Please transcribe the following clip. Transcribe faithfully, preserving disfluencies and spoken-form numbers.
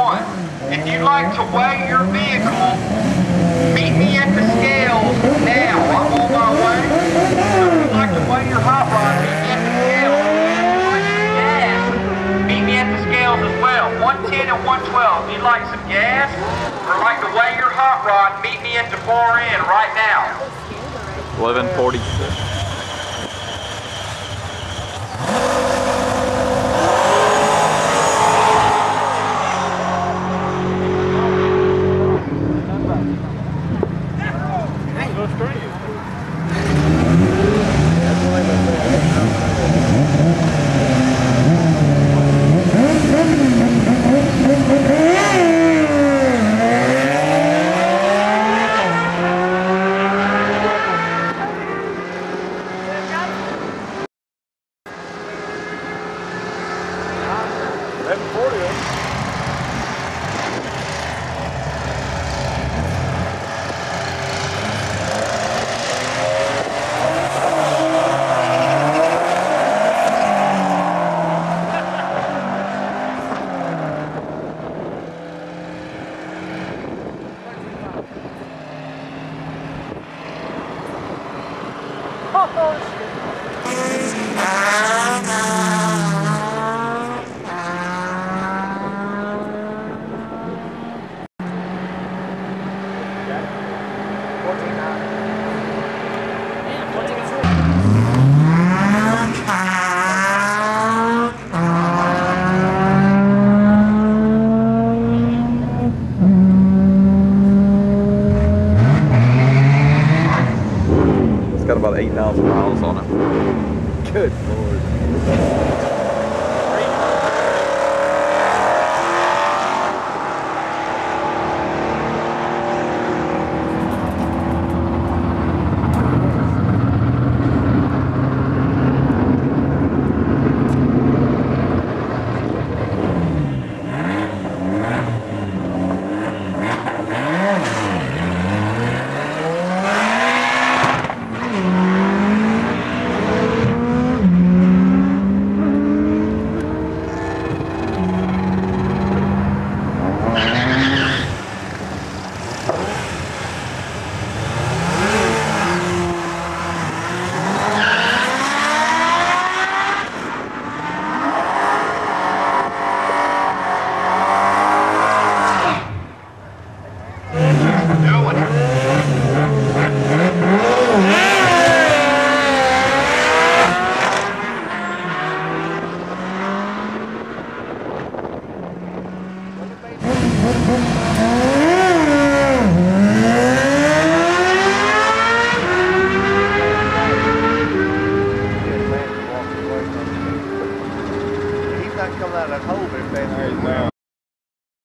one. If you'd like to weigh your vehicle, meet me at the scales now. I'm on my way. So if you'd like to weigh your hot rod, meet me at the scales. If you'd like some gas, meet me at the scales as well. one ten and one twelve. If you'd like some gas or like to weigh your hot rod, meet me at the far end right now. eleven forty-six. eleven forty. It's got about eight thousand miles on it. Good Lord. He's not coming out of that hole, but if they